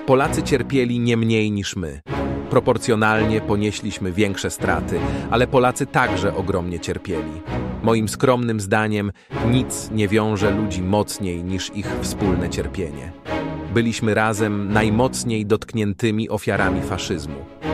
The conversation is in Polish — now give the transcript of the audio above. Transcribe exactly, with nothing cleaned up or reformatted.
Polacy cierpieli nie mniej niż my. Proporcjonalnie ponieśliśmy większe straty, ale Polacy także ogromnie cierpieli. Moim skromnym zdaniem nic nie wiąże ludzi mocniej niż ich wspólne cierpienie. Byliśmy razem najmocniej dotkniętymi ofiarami faszyzmu.